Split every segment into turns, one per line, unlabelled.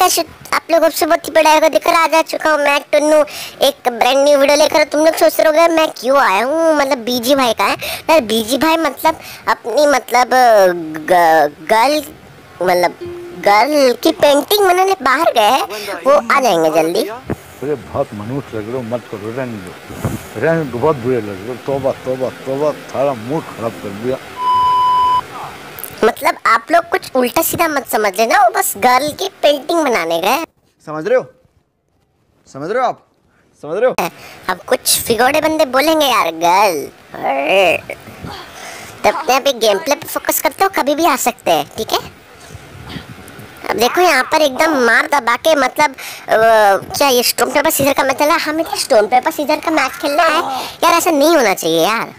Guys, आप लोगों से बहुत ही बड़ा दिखकर आ जा चुका हूँ मैं टुन्नू, एक ब्रांड न्यू वीडियो लेकर। तुम लोग सोच रहे हो मैं क्यों आया हूँ, मतलब बीजी भाई का है यार। बीजी भाई मतलब अपनी मतलब गर्ल, मतलब गर्ल की पेंटिंग बनाने बाहर गए हैं, वो आ जाएंगे जल्दी।
अरे बहुत मनुष्य लग रहे हो, मत करो, रहने दो, बहुत बुरे लग रहे हो। तौबा तौबा तौबा, सारा मूड खराब कर दिया।
मतलब आप लोग कुछ उल्टा सीधा मत समझ लेना, वो बस गर्ल की पेंटिंग बनाने गए।
समझ रहे हो, समझ रहे हो आप, समझ रहे हो?
अब कुछ फिगोड़े बंदे बोलेंगे यार गर्ल, तब अपने पे गेम प्ले पे फोकस करते हो, कभी भी आ सकते हैं, ठीक है। अब देखो यहाँ पर एकदम मार दबा के, मतलब क्या ये स्टोन पेपर सीजर का मैच चल रहा है? हमें क्या स्टोन पेपर सीजर का मैच खेलना है यार, ऐसा नहीं होना चाहिए यार।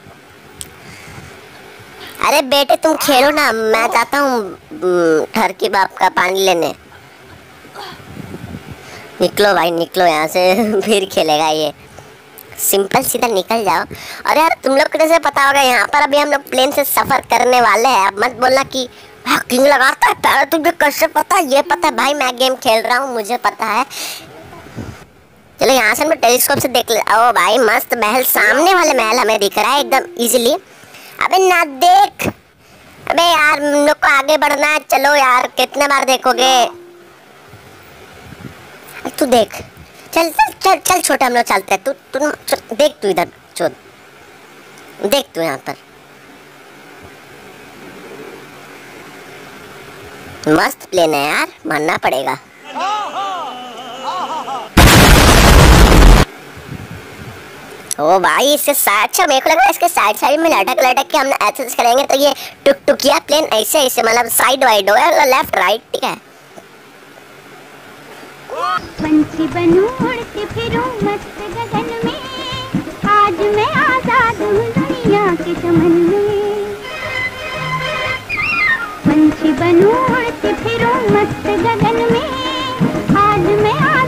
अरे बेटे तुम खेलो ना, मैं जाता हूँ घर की बाप का पानी लेने। निकलो भाई निकलो यहाँ से, फिर खेलेगा ये, सिंपल सीधा निकल जाओ। और यार तुम लोग को कैसे पता होगा, यहाँ पर अभी हम लोग प्लेन से सफर करने वाले हैं। अब मत बोलना कि किंग लगाता है पैर, तुझे कैसे पता? ये पता है भाई, मैं गेम खेल रहा हूँ, मुझे पता है। चलो यहाँ से मैं टेलीस्कोप से देख ले। ओ भाई मस्त महल, सामने वाले महल हमें दिख रहा है एकदम इजीली। अबे ना देख, अबे यार हम लोग को आगे बढ़ना है, चलो यार, कितने बार देखोगे? तू देख, चल चल चल चल छोटे, हम लोग चलते हैं। तू देख, तू इधर चल, देख तू यहाँ पर मस्त प्लेन है यार, मानना पड़ेगा। ओ भाई इसके साइड, अच्छा मेरे को लग रहा है इसके साइड साइड में लटक लटक के हम ऐसे करेंगे तो ये टुकटुकिया प्लेन ऐसे ऐसे मतलब साइड वाइड होगा, लेफ्ट राइट, ठीक है।
पंछी बनूं उड़ती फिरूं मस्त गगन में, आज मैं आजाद हूँ दुनिया के चमन में। पंछी बनूं उड़ती फिरूं मस्त गगन में, आज मैं आजाद।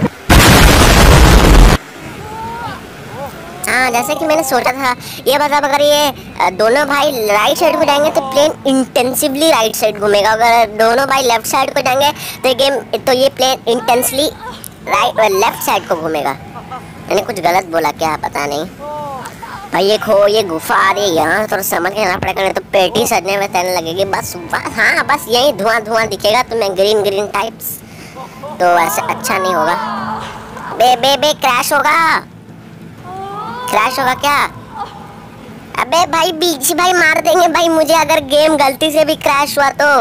हाँ जैसे कि मैंने सोचा था, ये मतलब अगर ये दोनों भाई राइट साइड को जाएंगे तो प्लेन इंटेंसिवली राइट साइड घूमेगा, अगर दोनों भाई लेफ्ट साइड को जाएंगे तो ये प्लेन इंटेंसली राइट और लेफ्ट साइड को घूमेगा। मैंने कुछ गलत बोला क्या, पता नहीं भाई। ये गुफा आ रही है, यहाँ थोड़ा समझ के आना पड़ेगा, नहीं तो पेटी सजने में तैरने लगेगी बस। हाँ बस यही धुआं धुआं दिखेगा तुम्हें, ग्रीन ग्रीन टाइप्स, तो ऐसे अच्छा नहीं होगा। बे क्रैश होगा, क्रैश होगा क्या? अबे भाई बीच भाई मार देंगे भाई मुझे अगर गेम गलती से भी क्रैश हुआ तो।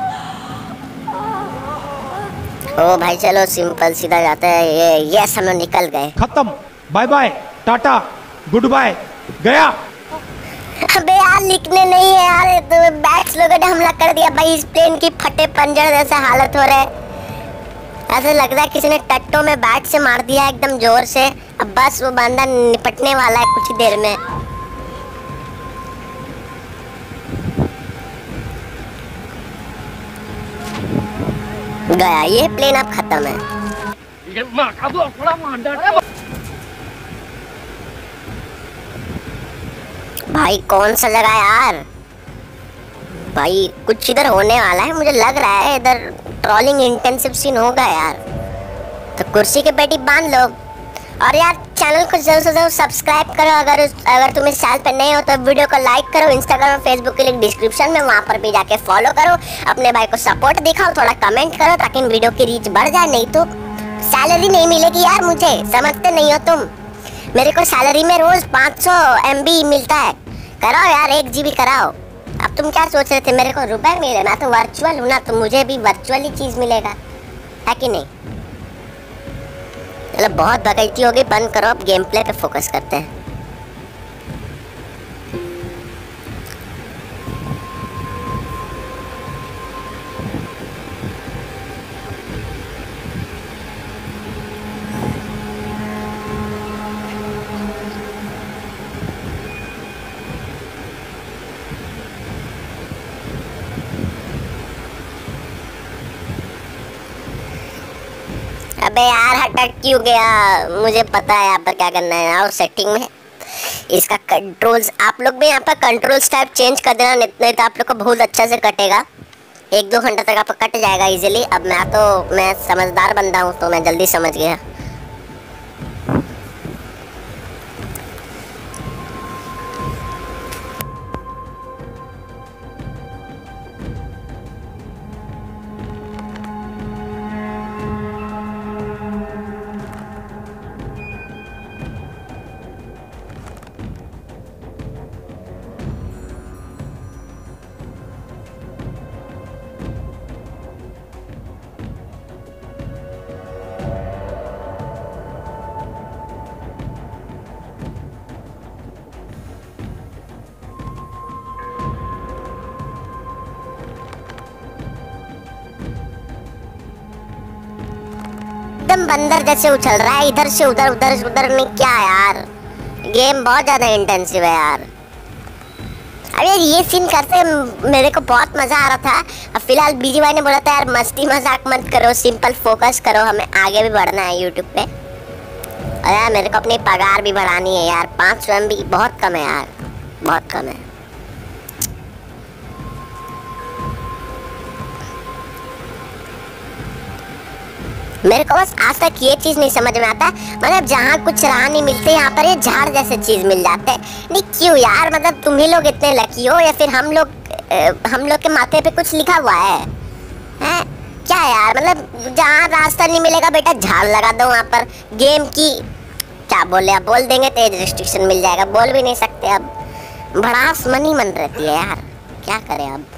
ओ भाई चलो सिंपल सीधा जाते हैं, ये हम लोग निकल गए,
खत्म, bye bye tata goodbye, गया।
अबे यार लिखने नहीं है यार, तो बैट्स लोगों ने हमला कर दिया भाई, इस प्लेन की फटे पंजर जैसा हालत हो रहा है। ऐसा लग रहा है किसी ने टट्टों में बैट से मार दिया एकदम जोर से। अब बस वो बंदा निपटने वाला है कुछ ही देर में। गया ये प्लेन, अब खत्म है। भाई कौन सा जगह यार, भाई कुछ इधर होने वाला है मुझे लग रहा है, इधर ट्रोलिंग इंटेंसिव सीन होगा यार, तो कुर्सी के पेटी बांध लो। और यार चैनल को जरूर से जरूर सब्सक्राइब करो, अगर तुम इस चैनल पर नए हो तो वीडियो को लाइक करो, इंस्टाग्राम और फेसबुक के लिंक डिस्क्रिप्शन में, वहाँ पर भी जाके फॉलो करो, अपने भाई को सपोर्ट दिखाओ, थोड़ा कमेंट करो ताकि वीडियो की रीच बढ़ जाए, नहीं तो सैलरी नहीं मिलेगी यार मुझे, समझते नहीं हो तुम। मेरे को सैलरी में रोज 500 MB मिलता है, कराओ यार 1 GB कराओ। अब तुम क्या सोच रहे थे मेरे को रुपए मिले, मैं तो वर्चुअल हूँ ना, तो मुझे भी वर्चुअली चीज़ मिलेगा, है कि नहीं। मतलब बहुत भगैती होगी, बंद करो, अब गेम प्ले पे फोकस करते हैं। अबे यार हटक क्यों गया, मुझे पता है यहाँ पर क्या करना है। आओ सेटिंग में इसका कंट्रोल्स, आप लोग भी यहाँ पर कंट्रोल्स टाइप चेंज कर देना, नहीं तो आप लोग को बहुत अच्छा से कटेगा। 1-2 घंटे तक आपका कट जाएगा इजीली। अब मैं समझदार बंदा हूँ तो मैं जल्दी समझ गया। एकदम बंदर जैसे उछल रहा है, इधर से उधर उधर से उधर में। क्या यार, गेम बहुत ज्यादा इंटेंसिव है यार। अरे ये सीन करते मेरे को बहुत मजा आ रहा था। अब फिलहाल बीजी भाई ने बोला था यार मस्ती मजाक मत करो, सिंपल फोकस करो, हमें आगे भी बढ़ना है यूट्यूब पे। और यार मेरे को अपनी पगार भी बढ़ानी है यार। 500 MB बहुत कम है यार, बहुत कम है। मेरे को बस आज तक ये चीज नहीं समझ में आता, मतलब जहाँ कुछ राह नहीं मिलते यहाँ पर ये झाड़ जैसे चीज मिल जाते हैं। नहीं क्यों यार, मतलब तुम ही लोग इतने लकी हो या फिर हम लोग के माथे पे कुछ लिखा हुआ है? हैं क्या यार, मतलब जहाँ रास्ता नहीं मिलेगा बेटा झाड़ लगा दो वहाँ पर। गेम की क्या बोले, अब बोल देंगे तो एज रिस्ट्रिक्शन मिल जाएगा, बोल भी नहीं सकते। अब भड़ास मन ही मन रहती है यार, क्या करें अब।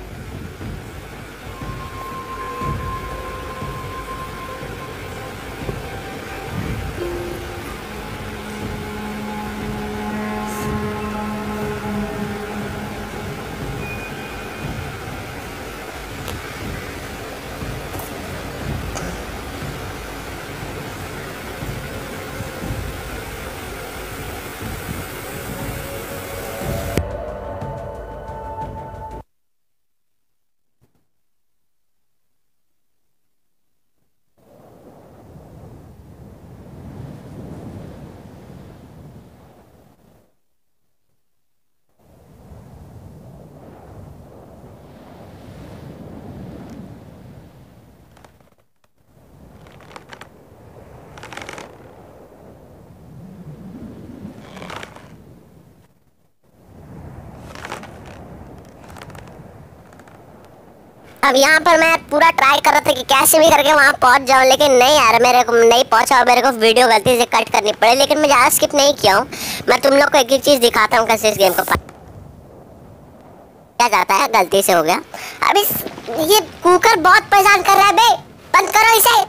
अब यहाँ पर मैं पूरा ट्राई कर रहा था कि कैसे भी करके वहाँ पहुँच जाऊँ, लेकिन नहीं यार मेरे को नहीं पहुँचा और मेरे को वीडियो गलती से कट करनी पड़ी। लेकिन मैं ज़्यादा स्किप नहीं किया हूँ, मैं तुम लोग को एक एक चीज़ दिखाता हूँ कैसे इस गेम को क्या जाता है। गलती से हो गया। अभी ये कुकर बहुत परेशान कर रहा है बे, बंद करो इसे।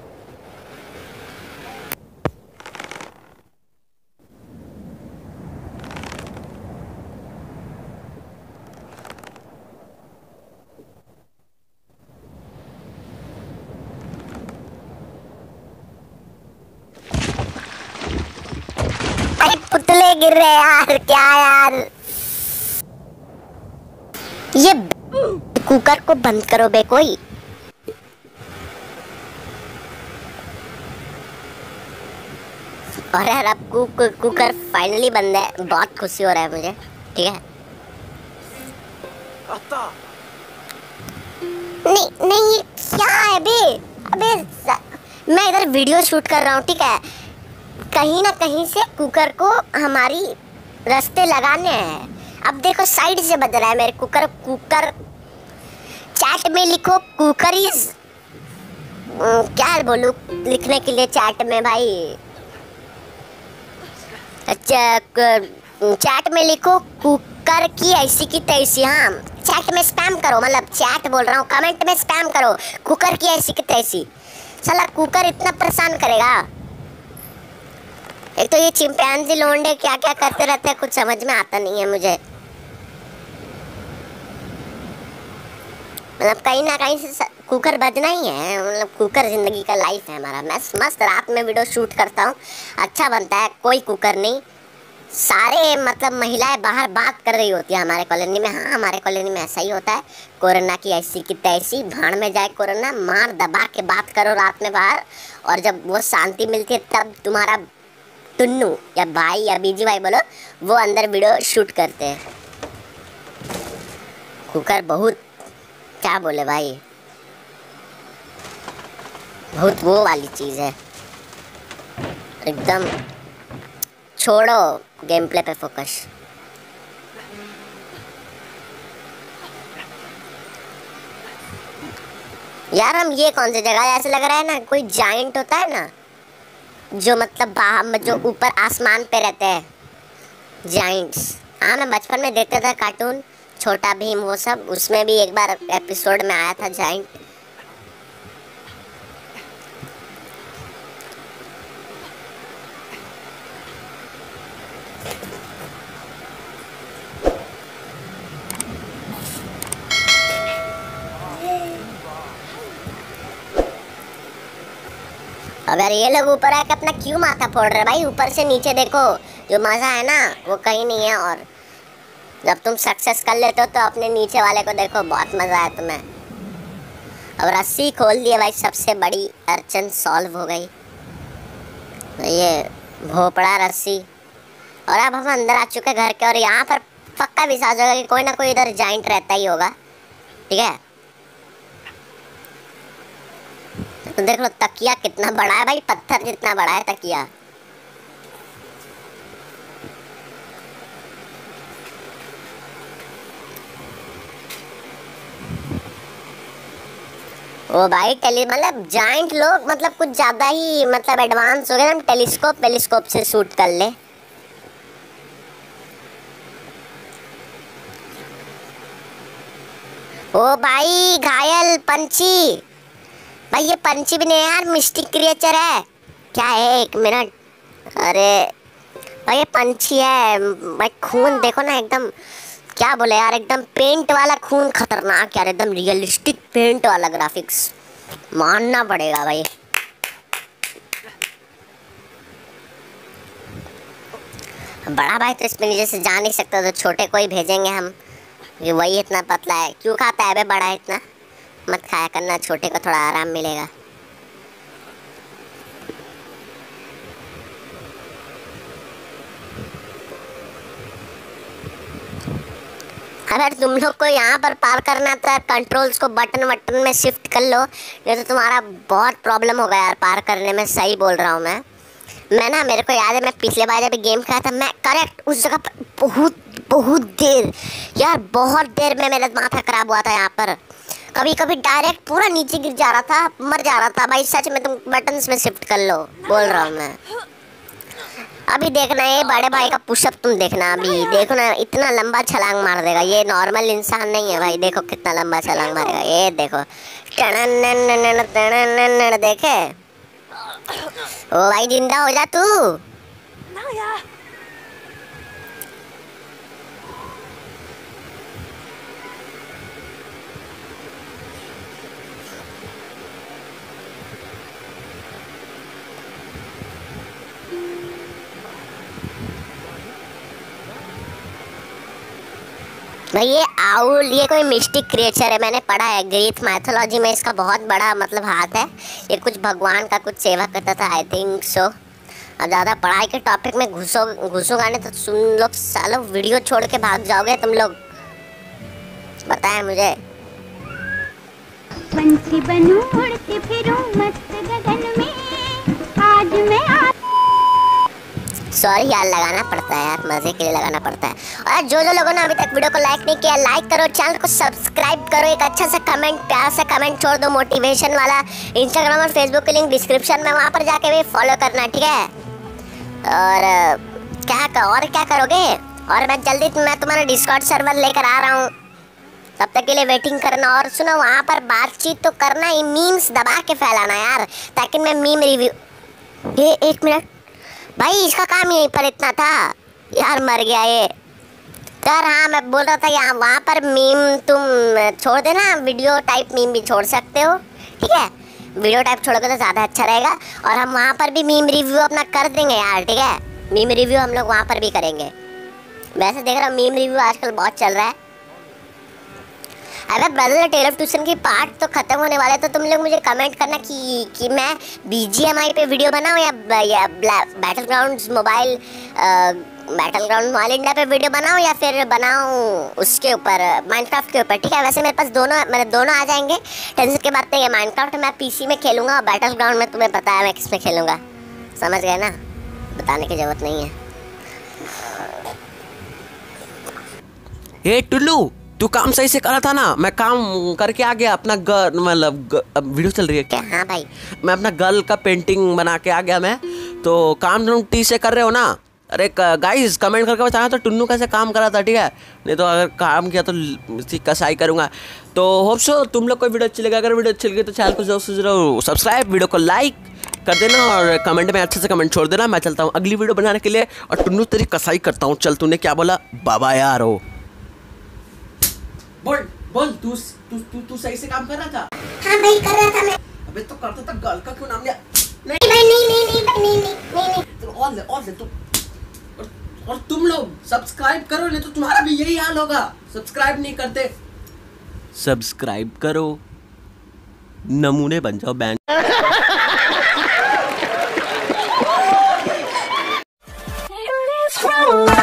पुतले गिर रहे यार, क्या यार। ये कुकर को बंद करो बे कोई। और यार अब कुकर फाइनली बंद है, बहुत खुशी हो रहा है मुझे। ठीक है नहीं नहीं ये क्या है बे। अबे मैं इधर वीडियो शूट कर रहा हूँ, ठीक है। कहीं ना कहीं से कुकर को हमारी रास्ते लगाने हैं। अब देखो साइड से बज रहा है मेरे कुकर। चैट में लिखो कुकर इज, क्या बोलूं लिखने के लिए चैट में भाई। अच्छा चैट में लिखो कुकर की ऐसी की तैसी। हाँ चैट में स्पैम करो, मतलब चैट बोल रहा हूँ, कमेंट में स्पैम करो कुकर की ऐसी की तैसी। साला कुकर इतना परेशान करेगा। एक तो ये चिंपैंजी लोंडे क्या क्या करते रहते हैं, कुछ समझ में आता नहीं है मुझे। मतलब कहीं ना कहीं से कुकर बजना ही है, मतलब कुकर जिंदगी का लाइफ है हमारा। मैं मस्त रात में वीडियो शूट करता हूँ, अच्छा बनता है, कोई कुकर नहीं। सारे मतलब महिलाएं बाहर बात कर रही होती है हमारे कॉलोनी में। हाँ हमारे कॉलोनी में ऐसा ही होता है, कोरोना की ऐसी की तैसी, भाड़ में जाए कोरोना, मार दबा के बात करो रात में बाहर। और जब वो शांति मिलती है तब तुम्हारा टुन्नू या भाई या बीजी भाई बोलो, वो अंदर वीडियो शूट करते हैं। कुकर बहुत क्या बोले भाई, बहुत वो वाली चीज है एकदम। छोड़ो, गेम प्ले पे फोकस। यार हम ये कौन सी जगह है, ऐसे लग रहा है ना कोई जाइंट होता है ना, जो मतलब बाहर जो ऊपर आसमान पे रहते हैं, जाइंट्स। हाँ मैं बचपन में देखता था कार्टून, छोटा भीम वो सब, उसमें भी एक बार एपिसोड में आया था जाइंट। अब यार ये लोग ऊपर आके अपना क्यों माथा फोड़ रहे भाई, ऊपर से नीचे देखो, जो मजा है ना वो कहीं नहीं है। और जब तुम सक्सेस कर लेते हो तो अपने नीचे वाले को देखो, बहुत मजा है तुम्हें। अब रस्सी खोल दी है भाई, सबसे बड़ी अड़चन सॉल्व हो गई, ये भोपड़ा रस्सी। और अब हम अंदर आ चुके घर के, और यहाँ पर पक्का विश्वास होगा कि कोई ना कोई इधर जाइंट रहता ही होगा, ठीक है। तो देख लो तकिया कितना बड़ा है भाई, पत्थर जितना बड़ा है तकिया। ओ भाई मतलब जाइंट लोग मतलब कुछ ज्यादा ही मतलब एडवांस हो गए, हम टेलीस्कोप से शूट कर ले। ओ भाई घायल पंछी, भाई ये पंछी भी नहीं यार, मिस्टिक क्रिएचर है क्या है, एक मिनट। अरे भाई ये पंछी है भाई, खून देखो ना एकदम, क्या बोले यार, एकदम पेंट वाला खून, खतरनाक यार, एकदम रियलिस्टिक पेंट वाला ग्राफिक्स, मानना पड़ेगा भाई। बड़ा भाई तो इसमें नीचे से जा नहीं सकता, तो छोटे को ही भेजेंगे हम, ये वही इतना पतला है, क्यों खाता है बे बड़ा इतना, मत खाया करना, छोटे को थोड़ा आराम मिलेगा। अगर तुम लोग को यहाँ पर पार करना था, कंट्रोल्स को बटन में शिफ्ट कर लो, ये तो तुम्हारा बहुत प्रॉब्लम होगा यार पार करने में, सही बोल रहा हूँ मैं ना, मेरे को याद है मैं पिछले बार जब गेम खेला था, मैं करेक्ट उस जगह पर बहुत देर यार, बहुत देर में मेरा माथा खराब हुआ था यहाँ पर, कभी कभी डायरेक्ट पूरा नीचे गिर जा रहा था, मर जा रहा था भाई, सच में तुम बटन्स में शिफ्ट कर लो, बोल रहा हूँ मैं। अभी देखना ये बड़े भाई का पुशअप, तुम देखना अभी, देखो ना इतना लंबा छलांग मार देगा, ये नॉर्मल इंसान नहीं है भाई, देखो कितना लंबा छलांग मारेगा, ये देखो देखे। ओ भाई जिंदा हो जा तू। भाई ये आउल, ये कोई मिस्टिक क्रिएचर है, मैंने पढ़ा है, ग्रीक मैथोलॉजी में इसका बहुत बड़ा मतलब हाथ है, ये कुछ भगवान का कुछ सेवा करता था, आई थिंक सो। अब ज़्यादा पढ़ाई के टॉपिक में घुसोगा नहीं तो तुम लोग सालों वीडियो छोड़ के भाग जाओगे तुम लोग, बताएं मुझे।
पंछी बनूं उड़ती फिरूं मस्त गगन में, आज मैं
सॉरी यार, लगाना पड़ता है यार, मजे के लिए लगाना पड़ता है। और जो लोगों ने अभी तक वीडियो को लाइक नहीं किया, लाइक करो, चैनल को सब्सक्राइब करो, एक अच्छा सा कमेंट, प्यार सा कमेंट छोड़ दो मोटिवेशन वाला। इंस्टाग्राम और फेसबुक की लिंक डिस्क्रिप्शन में, वहाँ पर जाके भी फॉलो करना, ठीक है। और क्या करोगे, और मैं जल्दी तुम्हारा डिस्कॉर्ड सर्वर लेकर आ रहा हूँ, तब तक के लिए वेटिंग करना। और सुनो वहाँ पर बातचीत तो करना ही, मीम्स दबा के फैलाना यार, ताकि मैं मीम रिव्यू, ये एक मिनट भाई, इसका काम यहीं पर इतना था यार, मर गया ये यार। हाँ मैं बोल रहा था यहाँ वहाँ पर मीम तुम छोड़ देना, वीडियो टाइप मीम भी छोड़ सकते हो, ठीक है, वीडियो टाइप छोड़ोगे तो ज़्यादा अच्छा रहेगा। और हम वहाँ पर भी मीम रिव्यू अपना कर देंगे यार, ठीक है, मीम रिव्यू हम लोग वहाँ पर भी करेंगे। वैसे देख रहा हूँ मीम रिव्यू आजकल बहुत चल रहा है। अगर ब्रदर टेल ऑफ ट्यूशन की पार्ट तो खत्म होने वाले, तो तुम लोग मुझे कमेंट करना कि मैं BGMI पे वीडियो बनाऊँ या battlegrounds mobile battleground mobile India पे वीडियो बनाऊं या फिर बनाऊं उसके ऊपर माइनक्राफ्ट के ऊपर? ठीक है, वैसे मेरे पास दोनों आ जाएंगे, टेंशन की बात नहीं है। माइनक्राफ्ट मैं पीसी में खेलूंगा और बैटल ग्राउंड में तुम्हें पता है मैं किस में खेलूंगा, समझ गए ना, बताने की जरूरत नहीं है।
ए टुल्लू, तू काम सही से करा था ना? मैं काम करके आ गया अपना मतलब वीडियो चल रही है
क्या? हाँ भाई,
मैं अपना गर्ल का पेंटिंग बना के आ गया मैं। तो काम तुम ठीक से कर रहे हो ना? अरे गाइस कमेंट करके बताना तो टुन्नू कैसे काम करा था, ठीक है? नहीं तो अगर काम किया तो कसाई करूँगा। तो होप सो तुम लोग को वीडियो अच्छी लगे। अगर वीडियो अच्छी लगी तो चैनल को जरूर सब्सक्राइब, वीडियो को लाइक कर देना और कमेंट में अच्छे से कमेंट छोड़ देना। मैं चलता हूँ अगली वीडियो बनाने के लिए और टुन्नू तेरी कसाई करता हूँ। चल, तूने क्या बोला? बाबा यार हो। बोल तू सही से काम कर रहा था?
हाँ भाई कर रहा था मैं।
अबे तो करता था, गर्ल का क्यों नाम लिया?
नहीं भाई, नहीं।
तो और तू और तुम लोग सब्सक्राइब करो, नहीं तो तुम्हारा भी यही हाल होगा। सब्सक्राइब नहीं करते, सब्सक्राइब करो, नमूने बन जाओ बैंड।